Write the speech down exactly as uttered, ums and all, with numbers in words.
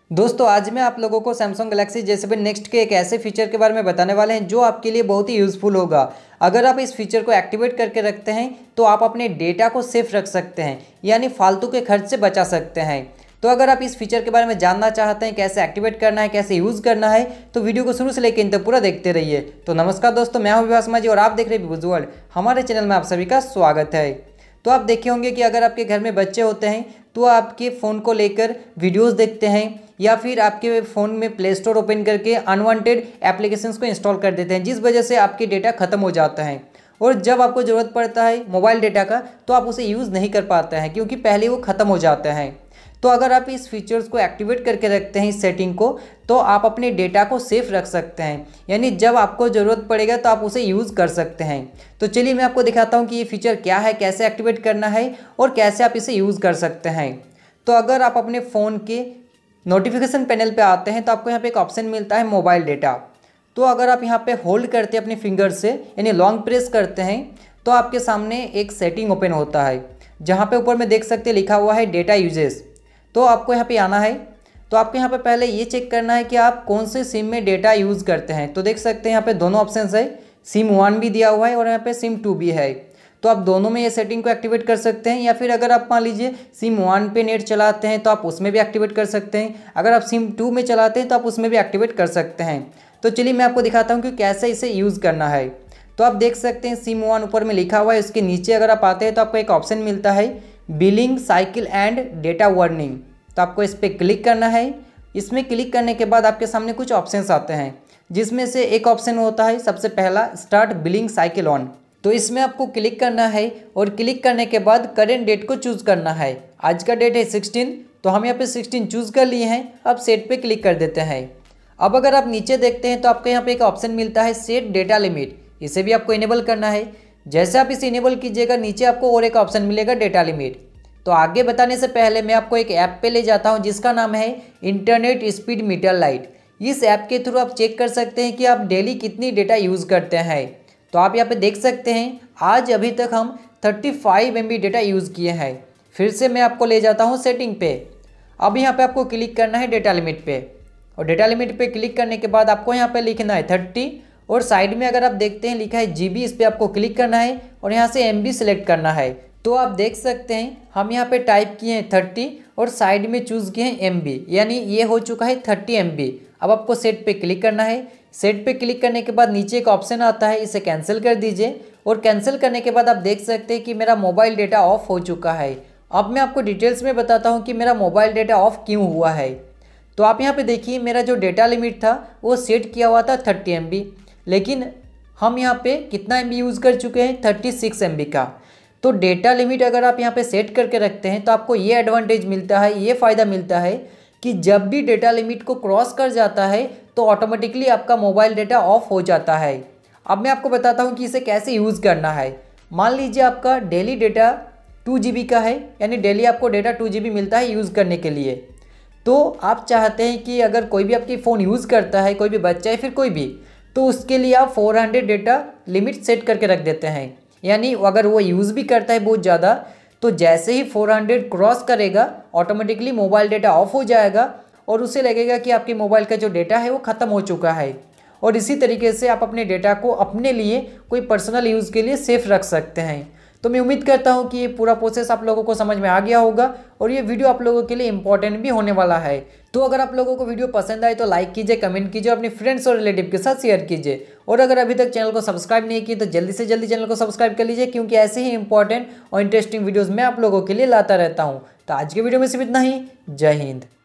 दोस्तों आज मैं आप लोगों को Samsung Galaxy J seven next के एक ऐसे फीचर के बारे में बताने वाले हैं जो आपके लिए बहुत ही यूज़फुल होगा। अगर आप इस फीचर को एक्टिवेट करके रखते हैं तो आप अपने डेटा को सेफ रख सकते हैं, यानी फालतू के खर्च से बचा सकते हैं। तो अगर आप इस फीचर के बारे में जानना चाहते हैं कैसे एक्टिवेट करना है, कैसे यूज़ करना है, तो वीडियो को शुरू से लेकर इन तक पूरा देखते रहिए। तो नमस्कार दोस्तों, मैं हूं विभास माझी और आप देख रहे हैं विभूज वर्ल्ड। हमारे चैनल में आप सभी का स्वागत है। तो आप देखे होंगे कि अगर आपके घर में बच्चे होते हैं तो आपके फ़ोन को लेकर वीडियोस देखते हैं या फिर आपके फ़ोन में प्ले स्टोर ओपन करके अनवांटेड एप्लीकेशंस को इंस्टॉल कर देते हैं, जिस वजह से आपके डेटा ख़त्म हो जाता है। और जब आपको ज़रूरत पड़ता है मोबाइल डेटा का तो आप उसे यूज़ नहीं कर पाते हैं क्योंकि पहले वो ख़त्म हो जाता है। तो अगर आप इस फीचर्स को एक्टिवेट करके रखते हैं, इस सेटिंग को, तो आप अपने डेटा को सेफ रख सकते हैं, यानी जब आपको ज़रूरत पड़ेगा तो आप उसे यूज़ कर सकते हैं। तो चलिए मैं आपको दिखाता हूँ कि ये फीचर क्या है, कैसे एक्टिवेट करना है और कैसे आप इसे यूज़ कर सकते हैं। तो अगर आप अपने फ़ोन के नोटिफिकेशन पैनल पे आते हैं तो आपको यहाँ पे एक ऑप्शन मिलता है मोबाइल डेटा। तो अगर आप यहाँ पे होल्ड करते हैं अपने फिंगर से, यानी लॉन्ग प्रेस करते हैं, तो आपके सामने एक सेटिंग ओपन होता है जहाँ पे ऊपर में देख सकते हैं लिखा हुआ है डेटा यूजेस। तो आपको यहाँ पे आना है। तो आपको यहाँ पे पहले ये चेक करना है कि आप कौन से सिम में डेटा यूज़ करते हैं। तो देख सकते हैं यहाँ पे दोनों ऑप्शन है, सिम वन भी दिया हुआ है और यहाँ पे सिम टू भी है। तो आप दोनों में ये सेटिंग को एक्टिवेट कर सकते हैं, या फिर अगर आप मान लीजिए सिम वन पे नेट चलाते हैं तो आप उसमें भी एक्टिवेट कर सकते हैं। अगर आप सिम टू में चलाते हैं तो आप उसमें भी एक्टिवेट कर सकते हैं। तो चलिए मैं आपको दिखाता हूँ कि कैसे इसे यूज़ करना है। तो आप देख सकते हैं सिम वन ऊपर में लिखा हुआ है, उसके नीचे अगर आप आते हैं तो आपको एक ऑप्शन मिलता है billing cycle and data warning. तो आपको इस पर क्लिक करना है। इसमें क्लिक करने के बाद आपके सामने कुछ ऑप्शंस आते हैं, जिसमें से एक ऑप्शन होता है सबसे पहला स्टार्ट बिलिंग साइकिल ऑन। तो इसमें आपको क्लिक करना है और क्लिक करने के बाद करेंट डेट को चूज़ करना है। आज का डेट है सिक्सटीन, तो हम यहाँ पे सिक्सटीन चूज़ कर लिए हैं। अब सेट पे क्लिक कर देते हैं। अब अगर आप नीचे देखते हैं तो आपको यहाँ पे एक ऑप्शन मिलता है सेट डेटा लिमिट, इसे भी आपको इनेबल करना है। जैसे आप इसे इनेबल कीजिएगा नीचे आपको और एक ऑप्शन मिलेगा डेटा लिमिट। तो आगे बताने से पहले मैं आपको एक ऐप पे ले जाता हूं जिसका नाम है इंटरनेट स्पीड मीटर लाइट। इस ऐप के थ्रू आप चेक कर सकते हैं कि आप डेली कितनी डेटा यूज़ करते हैं। तो आप यहाँ पे देख सकते हैं आज अभी तक हम पैंतीस एम बी डेटा यूज़ किए हैं। फिर से मैं आपको ले जाता हूँ सेटिंग पे। अब यहाँ पे आपको क्लिक करना है डेटा लिमिट पे, और डेटा लिमिट पे क्लिक करने के बाद आपको यहाँ पे लिखना है थर्टी, और साइड में अगर आप देखते हैं लिखा है जी बी, इस पर आपको क्लिक करना है और यहाँ से एम बी सेलेक्ट करना है। तो आप देख सकते हैं हम यहाँ पे टाइप किए हैं थर्टी और साइड में चूज़ किए हैं एम बी, यानी ये हो चुका है थर्टी एम बी। अब आपको सेट पे क्लिक करना है। सेट पे क्लिक करने के बाद नीचे एक ऑप्शन आता है, इसे कैंसिल कर दीजिए। और कैंसिल करने के बाद आप देख सकते हैं कि मेरा मोबाइल डेटा ऑफ हो चुका है। अब मैं आपको डिटेल्स में बताता हूँ कि मेरा मोबाइल डेटा ऑफ क्यों हुआ है। तो आप यहाँ पे देखिए मेरा जो डेटा लिमिट था वो सेट किया हुआ था थर्टी एम बी, लेकिन हम यहाँ पे कितना एम बी यूज़ कर चुके हैं, थर्टी सिक्स एम बी का। तो डेटा लिमिट अगर आप यहाँ पे सेट करके रखते हैं तो आपको ये एडवांटेज मिलता है, ये फ़ायदा मिलता है कि जब भी डेटा लिमिट को क्रॉस कर जाता है तो ऑटोमेटिकली आपका मोबाइल डेटा ऑफ हो जाता है। अब मैं आपको बताता हूँ कि इसे कैसे यूज़ करना है। मान लीजिए आपका daily data two G B का है, यानी डेली आपको डेटा टू जी बी मिलता है यूज़ करने के लिए। तो आप चाहते हैं कि अगर कोई भी आपकी फ़ोन यूज़ करता है, कोई भी बच्चा है फिर कोई भी, तो उसके लिए आप four hundred data limit set करके रख देते हैं। यानी अगर वो यूज़ भी करता है बहुत ज़्यादा, तो जैसे ही फोर हंड्रेड क्रॉस करेगा ऑटोमेटिकली मोबाइल डेटा ऑफ हो जाएगा और उसे लगेगा कि आपके मोबाइल का जो डेटा है वो ख़त्म हो चुका है। और इसी तरीके से आप अपने डेटा को अपने लिए कोई पर्सनल यूज़ के लिए सेफ रख सकते हैं। तो मैं उम्मीद करता हूँ कि ये पूरा प्रोसेस आप लोगों को समझ में आ गया होगा और ये वीडियो आप लोगों के लिए इंपॉर्टेंट भी होने वाला है। तो अगर आप लोगों को वीडियो पसंद आए तो लाइक कीजिए, कमेंट कीजिए, अपने फ्रेंड्स और रिलेटिव के साथ शेयर कीजिए। और अगर अभी तक चैनल को सब्सक्राइब नहीं किए तो जल्दी से जल्दी चैनल को सब्सक्राइब कर लीजिए, क्योंकि ऐसे ही इंपॉर्टेंट और इंटरेस्टिंग वीडियोज़ मैं आप लोगों के लिए लाता रहता हूँ। तो आज के वीडियो में सिर्फ इतना ही। जय हिंद।